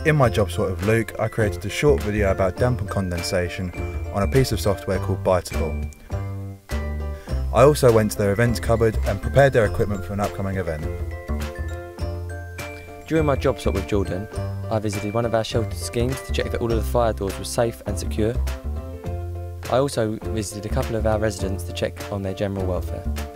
In my job sort with Luke, I created a short video about damp and condensation on a piece of software called Biteable. I also went to their events cupboard and prepared their equipment for an upcoming event. During my job swap with Jordan, I visited one of our sheltered schemes to check that all of the fire doors were safe and secure. I also visited a couple of our residents to check on their general welfare.